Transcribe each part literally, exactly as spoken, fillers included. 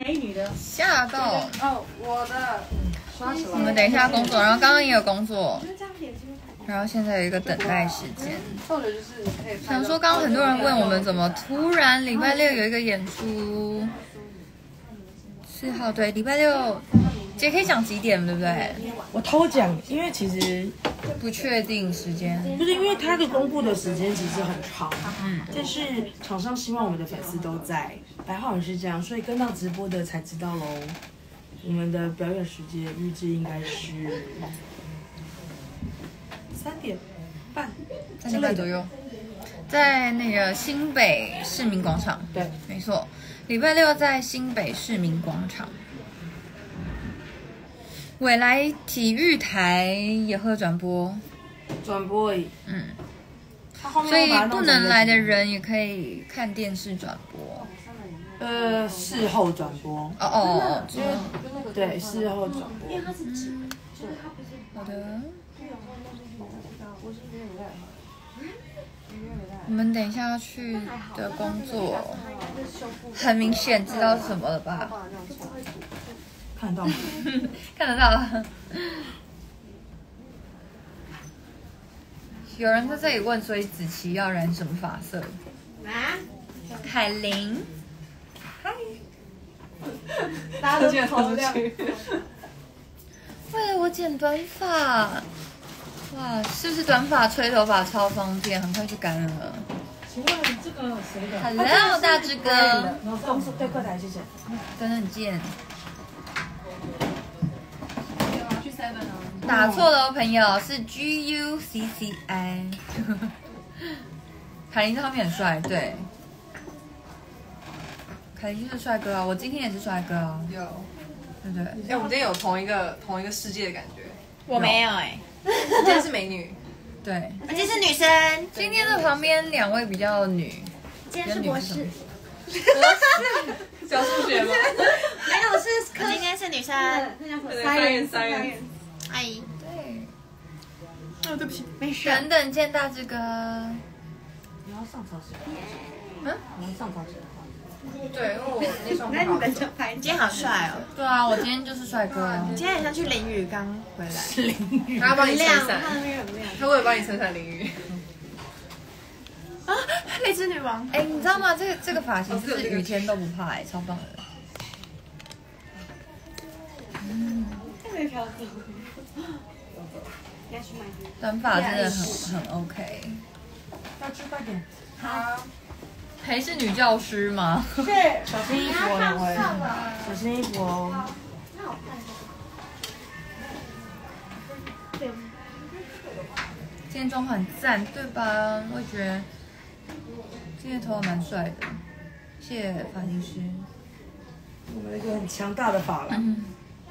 美女的吓到哦，我的刷起来。 我们等一下工作，然后刚刚也有工作，然后现在有一个等待时间。 或者就是你可以想说，刚刚很多人问我们怎么突然礼拜六有一个演出，四号对，礼拜六，姐可以讲几点对不对？ 我偷讲，因为其实不确定时间， 就是因为他的公布的时间其实很长，嗯，但是厂商希望我们的粉丝都在，白话文是这样，所以跟到直播的才知道喽。我们的表演时间预计应该是三点半， 三点半左右，在那个新北市民广场。 对， 没错，礼拜六在新北市民广场。未来体育台也会转播， 转播而已， 嗯， 他后面所以会把它弄成不能来的人也可以看电视转播。 呃事后转播， 哦哦哦， 因为对事后转播，因为它是纸， 好的。我们等一下要去的工作，很明显知道是什么了吧？ 看得到吗？ 看得到。有人在这里问，所以子琪要染什么发色？ 啊， 凯琳， 嗨，大家都觉得头亮。 为了我剪短发，哇，是不是短发吹头发超方便，很快就干了？ 请问这个谁的 Hello，大志哥， 然后公司对柜台，谢谢。 等等见。 去 seven 哦。 打错了哦，朋友，是 G U C C I。凯琳他们很帅，对。凯琳就是帅哥啊，我今天也是帅哥啊， 有， 对不对？ 哎，我们今天有同一个同一个世界的感觉。 我没有哎、 你今天是美女， 对。 我今天是女生， 今天的旁边两位比较女， 今天是博士， 教数学吗？ 没有是，我今天是女生， 那叫什么？ 对三元三元三元。 阿姨， 对。 哦，对不起，没事。 等等见大志哥。 你要上超市？ 嗯， 你要上超市？ 对，因为我那双不那你好们就拍。 你今天好帅哦！ 对啊，我今天就是帅哥啊。 你今天很像去淋雨刚回来， 淋雨。 他要帮你撑亮， 伞， 看那边很亮。 他为了帮你撑伞淋雨。 啊，荔枝女王， 哎，你知道吗？这个这个发型就是雨天都不怕，哎，超棒的。嗯， 特别飘走。应该去买。 短发真的很很 OK。 要去快点。 好， 还是女教师吗？ 是。 小心衣服哦，两位。小心衣服哦。 今天妆很赞，对吧？我也觉得今天头发蛮帅的，谢谢发型师。 我们一个很强大的发廊。 嗯。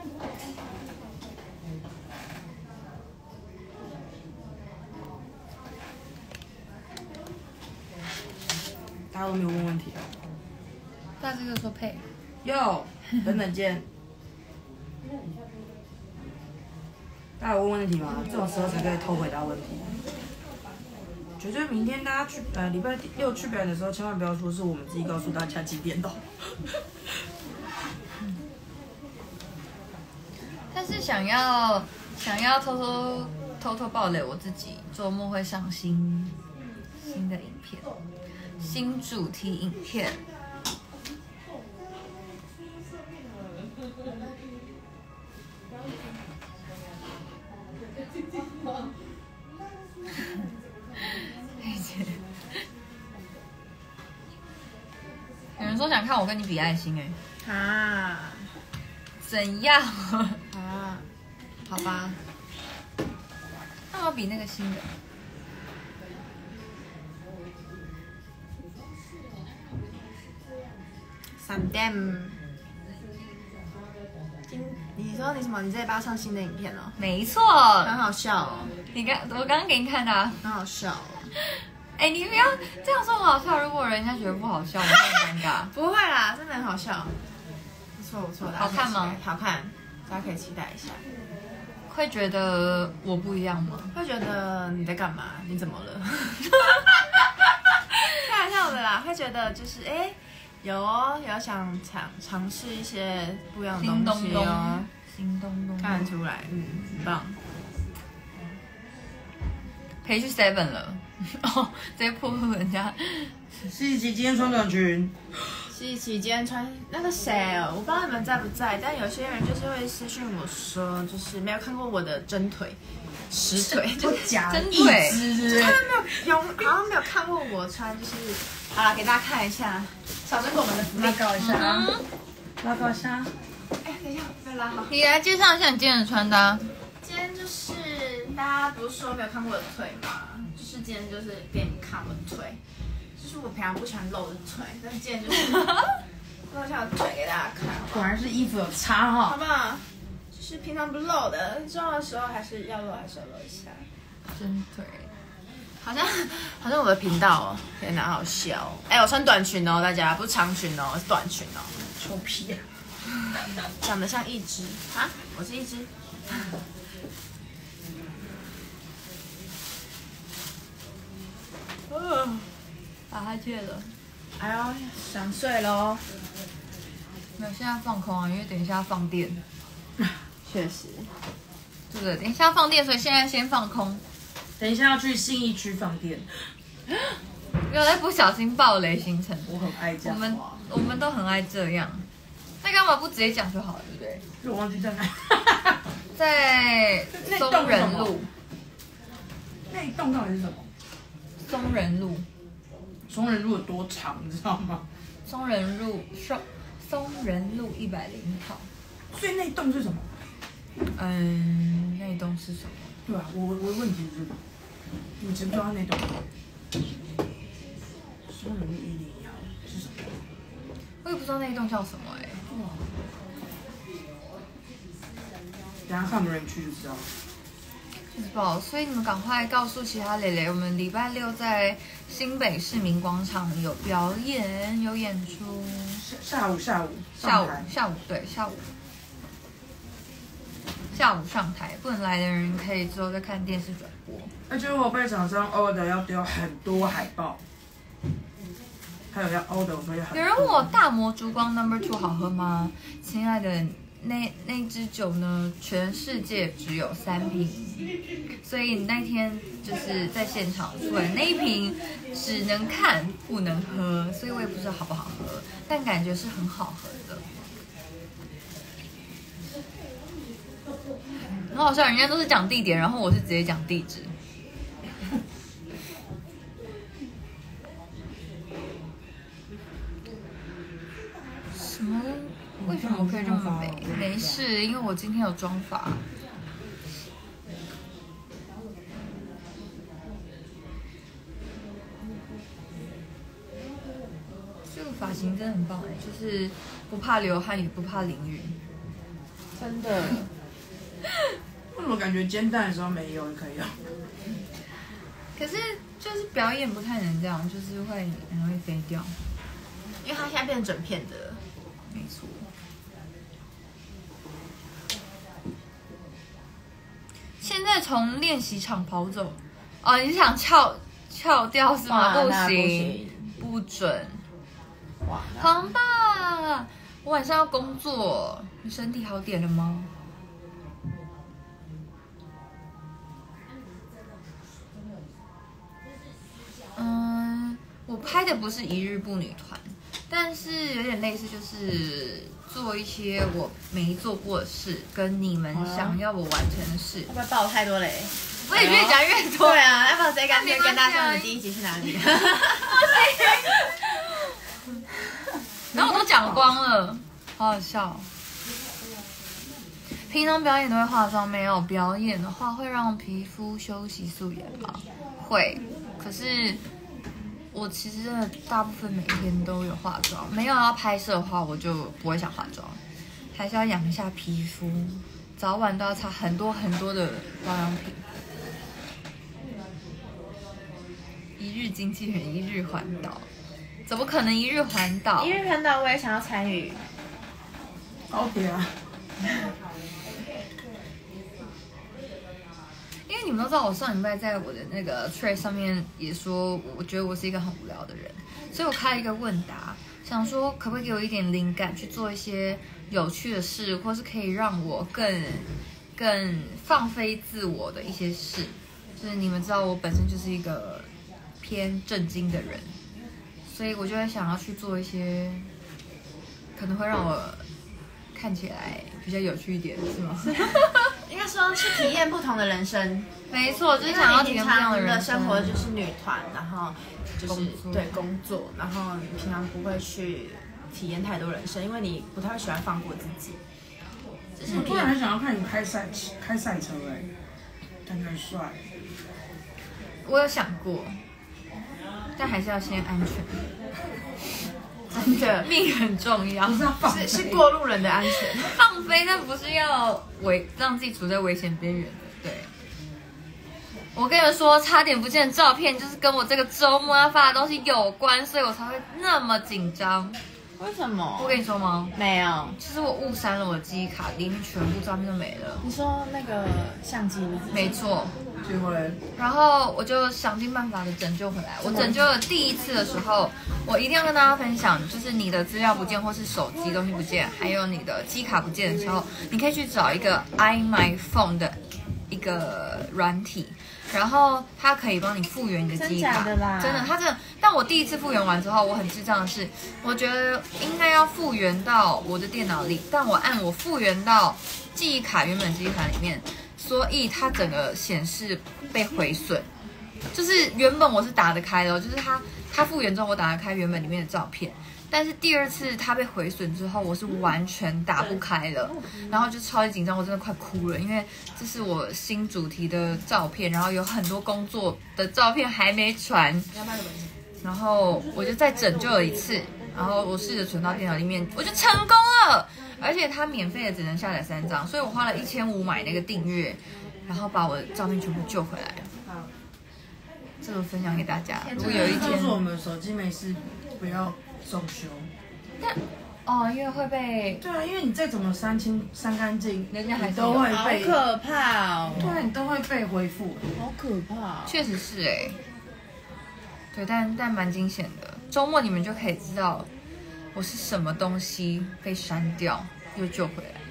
大家都没有问问题哦。 大志哥说配。 哟，等等见。大家有问问题吗？这种时候才可以偷回答问题。绝对明天大家去呃礼拜六去表演的时候，千万不要说是我们自己告诉大家几点到。 但是想要想要偷偷偷偷爆雷，我自己周末会上新新的影片，新主题影片。有人说想看我跟你比爱心哎、 啊怎样？ 啊，好吧， 那我比那个新的。 闪电。今你说你什么？你这礼拜要上新的影片哦？ 没错， 很好笑哦， 你刚我刚刚给你看的、啊。 很好笑哦。 哎，你不要这样说很好笑，如果人家觉得不好笑，我会很尴尬。 不会啦，真的很好笑，不错不错。 好看吗？ 好看，大家可以期待一下。 会觉得我不一样吗？ 会觉得你在干嘛？你怎么了？开玩笑的啦，会觉得就是哎， 有哦，有想尝尝试一些不一样的新东西东东哦，， 新东东， 看得出来，嗯，很棒。 陪去 seven 了，哦，直接破坏人家。 西奇今天穿短裙， 西奇今天穿那个谁哦，我不知道你们在不在，但有些人就是会私讯我说，就是没有看过我的真腿、实腿，就是假真腿一只， 他们没有有好像没有看过我穿，就是好啦，给大家看一下小真狗们的福利拉。高一下啊， 嗯， 拉高一下。 哎，等一下，被拉好。 你来介绍一下你今天的穿搭。 今天就是大家不是说没有看过我的腿吗？就是今天就是给你们看我的腿，就是我平常不喜欢露的腿，但是今天就是露一下我的腿给大家看， 果然是衣服有差哈。 好不好？就是平常不露的，重要的时候还是要露，还是要露一下。 真腿， 好像好像我的频道哦，天哪，好笑哦！哎，我穿短裙哦，大家不是长裙哦，是短裙哦， 臭屁啊！ 长得像一只啊，我是一只。嗯， 打哈欠了。 哎呦，想睡喽。 没有，现在放空啊，因为等一下放电， 确实， 对不对？等一下放电，所以现在先放空。 等一下要去信义区放电， 不要再不小心爆雷行程。 我很爱这样。 我们我们都很爱这样。那干嘛不直接讲就好了，对不对？ 因为我忘记在哪。 在松仁路， 那一栋到底是什么？ 松仁路， 松仁路有多长，你知道吗？ 松仁路松松仁路一百零号。 所以那一栋是什么？ 嗯，那一栋是什么？ 对啊，我我的问题是，你知不知道那栋？松仁路一零一号是什么？ 我也不知道那一栋叫什么哎、 哇！等下看有没有人去就知道了。 不知道，所以你们赶快告诉其他蕾蕾，我们礼拜六在新北市民广场有表演，有演出。 下下午下午下午上台下午对下午下午上台，不能来的人可以之后再看电视转播。 而且我被厂商 order 要丢很多海报，还有要 order 我说要很多。 有人问我大魔烛光 Number Two 好喝吗？亲爱的，那那支酒呢，全世界只有三瓶，所以那天就是在现场出来那一瓶只能看不能喝，所以我也不知道好不好喝，但感觉是很好喝的。很好笑，人家都是讲地点，然后我是直接讲地址。什么？为什么我可以这么美？没事，因为我今天有妆发。这个发型真的很棒哎，就是不怕流汗也不怕淋雨。 真的。 为什么感觉煎蛋的时候没有就可以了？ 可是就是表演不太能这样，就是会很容易飞掉。 因为它现在变成整片的了。 没错。现在从练习场跑走，哦，你是想翘翘掉是吗？不哇那不行行， 不准。 哇， 黄爸，我晚上要工作，你身体好点了吗？嗯，我拍的不是一日步女团，但是有点类似，就是做一些我没做过的事，跟你们想要我完成的事。 会不会爆太多雷？ 我也越讲越多。 对啊，要不要直接干脆没关系啊跟大家说我们第一集是哪里？ 然后我都讲光了，好好笑哦。平常表演都会化妆，没有表演的话会让皮肤休息素颜吗？会，可是我其实真的大部分每天都有化妆，没有要拍摄的话我就不会想化妆，还是要养一下皮肤，早晚都要擦很多很多的保养品。一日经纪人，一日环岛，怎么可能一日环岛？ 一日环岛我也想要参与。 高铁啊！ 因为你们都知道，我上礼拜在我的那个 tray 上面也说，我觉得我是一个很无聊的人，所以我开了一个问答， 想说可不可以给我一点灵感去做一些有趣的事，或是可以让我更更放飞自我的一些事。就是你们知道我本身就是一个偏正经的人，所以我就会想要去做一些可能会让我看起来比较有趣一点，是吗？ 应该说去体验不同的人生。 没错，就是想要体验不一样的人生。 生活就是女团，然后就是工作对工作，然后你平常不会去体验太多人生，因为你不太会喜欢放过自己。就是你我突然很想要看你开赛开赛车哎、欸，感觉很帅。 我有想过，但还是要先安全。 真的命很重要， 不是要放飞是是过路人的安全。 放飞，但不是要危让自己处在危险边缘的。对，我跟你们说，差点不见的照片就是跟我这个周末要发的东西有关，所以我才会那么紧张。 为什么？ 我跟你说吗？ 没有。 其实我误删了我的记忆卡，里面全部照片都没了。 你说那个相机吗？ 没错。 结果嘞， 然后我就想尽办法的拯救回来。我拯救了第一次的时候，我一定要跟大家分享，就是你的资料不见，或是手机东西不见，还有你的机卡不见的时候，你可以去找一个 iMyFone 的一个软体，然后它可以帮你复原你的机卡。 真的啦？ 真的，它真的。但我第一次复原完之后，我很智障的是，我觉得应该要复原到我的电脑里，但我按我复原到记忆卡原本记忆卡里面。所以它整个显示被毁损，就是原本我是打得开的，就是它它复原之后我打得开原本里面的照片，但是第二次它被毁损之后，我是完全打不开了，然后就超级紧张，我真的快哭了，因为这是我新主题的照片，然后有很多工作的照片还没传，然后我就再拯救了一次，然后我试着存到电脑里面，我就成功了。而且它免费的只能下载三张，所以我花了一千五买那个订阅，然后把我的照片全部救回来了。这个分享给大家。如果有一天， 告诉我们手机没事不要送修。 但哦，因为会被对啊，因为你再怎么删清删干净， 人家还是都会好被， 可怕哦！ 对啊，你都会被回复。 好可怕、哦！ 确实是哎，对，但但蛮惊险的。周末你们就可以知道我是什么东西被删掉又救回来。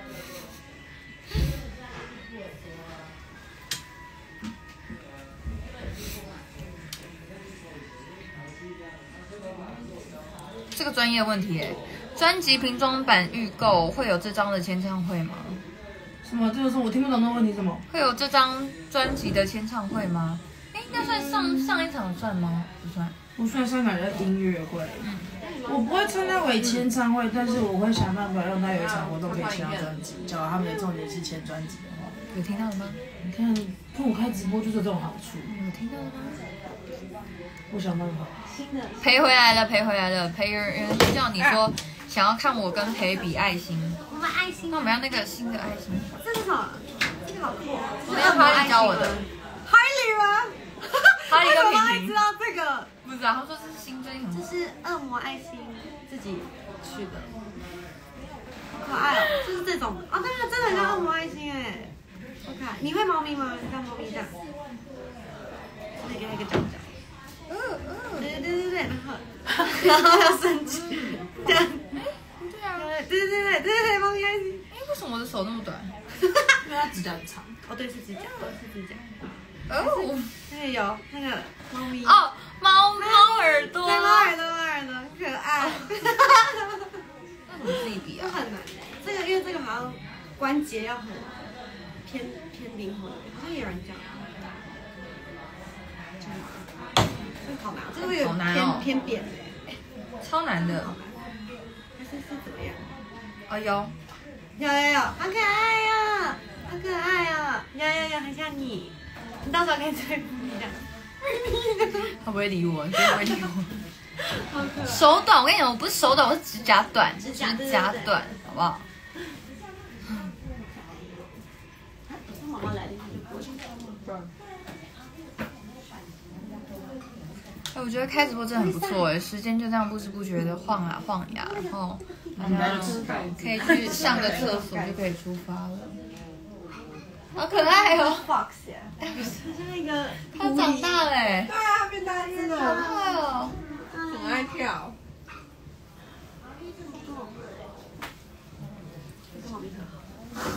这个专业问题哎，专辑瓶装版预购会有这张的签唱会吗？ 什么？这个是我听不懂的问题，什么？ 会有这张专辑的签唱会吗？哎，应该算上上一场算吗？不算。 不算香港的音乐会，我不会称它为签唱会，但是我会想办法让它有一场活动可以签到专辑。假如他们的重点是签专辑的话， 有听到了吗？ 你看，跟我开直播就是有这种好处。 有听到了吗？ 我想办法。 赔回来了，赔回来了，赔人人就叫你说想要看我跟赔比爱心， 我们爱心， 那我们要那个新的爱心。 这是什么？这个好酷哦！ 我要哈利教我的， 哈利吗？ 哈利跟我平平。 知道这个， 不知道，他说这是新最近很这是恶魔爱心自己取的，好可爱哦！就是这种哦，对啊，真的很像恶魔爱心哎，好可爱。你会猫咪吗？你像猫咪这样，再给它一个角角。嗯嗯，对对对对，然后然后要升级，这样。 对啊， 对对对对对对，猫咪爱心。 哎，为什么我的手那么短？ 因为它指甲很长。 哦，对，是指甲，是指甲。 哦对，有那个猫咪。 哦，猫猫耳朵。 对，猫耳朵，猫耳朵，可爱。 那你自己比啊？ 这很难，这个因为这个好像关节要很偏偏灵活，好像有人讲。这个好难，这个有好难哦偏偏扁的， 超难的。 还是是怎么样？ 哦有， 有有有，好可爱呀，好可爱呀，有有有，很像你，你到时候可以吹风一样。 他不会理我，你绝对不会理我。 好可爱。 手短，我跟你讲，我不是手短，我是指甲短，指甲对对对甲短，好不好？ 妈妈来了， 哎，我觉得开直播真的很不错哎，时间就这样不知不觉的晃啊晃呀，然后大家可以去上个厕所就可以出发了，好可爱哦！ Fox 呀，是那个他长大了哎， 对啊，变大只好了。 可爱哦！ 很爱跳。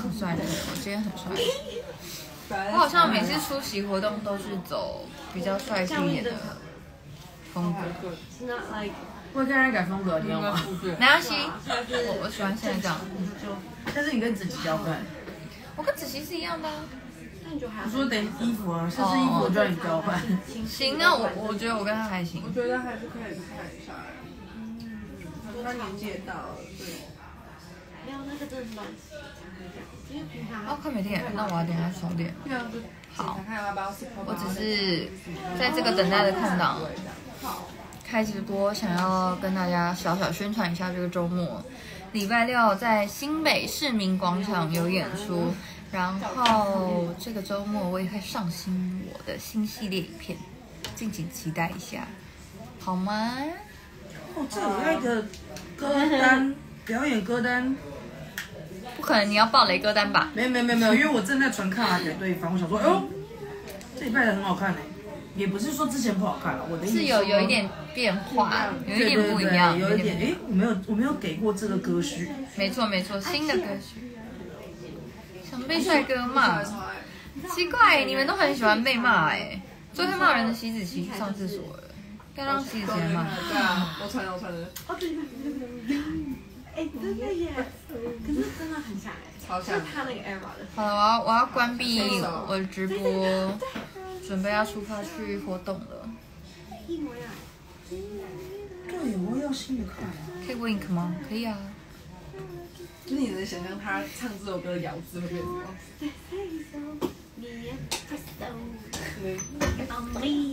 很帅的人，我今天很帅。我好像每次出席活动都是走比较帅气一点的风格。 It's not like 会跟人改风格，你知道吗？ 没关系，我我喜欢现在这样。 但是你跟子琪交换， 我跟子琪是一样的、啊。 那你就还我说等衣服啊，下次衣服我就让你交换。 行啊，我我觉得我跟他还行。 我觉得还是可以看一下。他年纪也到了，对。 没有那个真的是乱洗，因为平常哦，快没电，那我要等一下充电。好，我只是在这个等待的空档开直播，想要跟大家小小宣传一下这个周末，礼拜六在新北市民广场有演出，然后这个周末我也会上新我的新系列影片，敬请期待一下，好吗？ 哦，这有那个歌单，表演歌单。 不可能，你要爆雷歌单吧？ 没有没有没有没有，因为我正在传卡给对方，我想说，哎呦，这一派的很好看哎，也不是说之前不好看了，我的意思是有有一点变化，有一点不一样， 有一点哎，我没有我没有给过这个歌曲， 没错没错，新的歌曲。想被帅哥骂，奇怪，你们都很喜欢被骂哎。昨天骂人的习子琪去上厕所了，要让习子琪骂。 对啊，我传的我传的。 哦对对对对对。哎，真的耶！可是真的很像哎， 超像。 就是他那个 era 的。 好了，我要我要关闭我的直播，准备要出发去活动了。 一模一样。 对，我要新的看。 可以 wink 吗？可以啊。 就是你能想象他唱这首歌的咬字会变成怎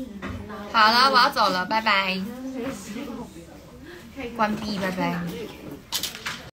样？ 好了，我要走了，拜拜。关闭，拜拜。